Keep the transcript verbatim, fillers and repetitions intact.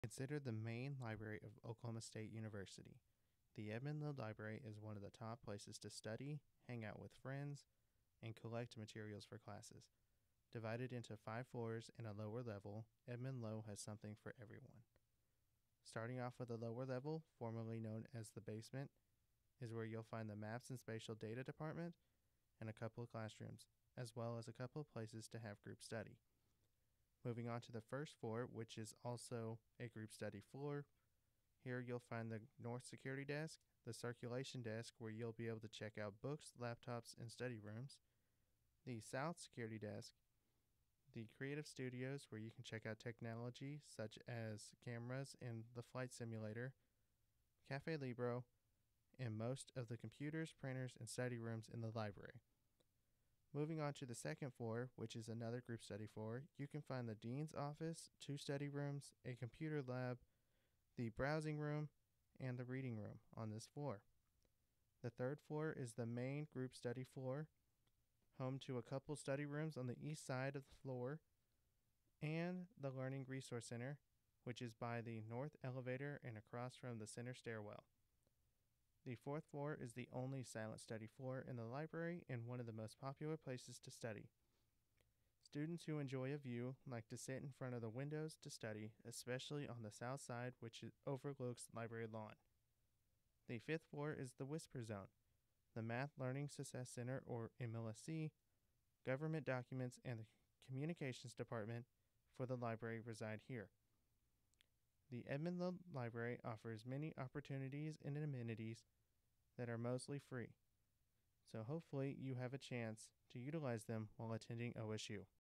Considered the main library of Oklahoma State University. The Edmon Library is one of the top places to study, hang out with friends, and collect materials for classes. Divided into five floors and a lower level, Edmon Low has something for everyone. Starting off with the lower level, formerly known as the basement, is where you'll find the Maps and Spatial Data Department and a couple of classrooms, as well as a couple of places to have group study. Moving on to the first floor, which is also a group study floor. Here you'll find the North Security Desk, the Circulation Desk, where you'll be able to check out books, laptops, and study rooms, the South Security Desk, the Creative Studios, where you can check out technology such as cameras and the flight simulator, Cafe Libro, and most of the computers, printers, and study rooms in the library. Moving on to the second floor, which is another group study floor, you can find the dean's office, two study rooms, a computer lab, the browsing room, and the reading room on this floor. The third floor is the main group study floor, home to a couple study rooms on the east side of the floor, and the Learning Resource Center, which is by the north elevator and across from the center stairwell. The fourth floor is the only silent study floor in the library and one of the most popular places to study. Students who enjoy a view like to sit in front of the windows to study, especially on the south side, which overlooks Library Lawn. The fifth floor is the Whisper Zone. The Math Learning Success Center, or M L S C, government documents, and the communications department for the library reside here. The Edmon Library offers many opportunities and amenities that are mostly free, so hopefully you have a chance to utilize them while attending O S U.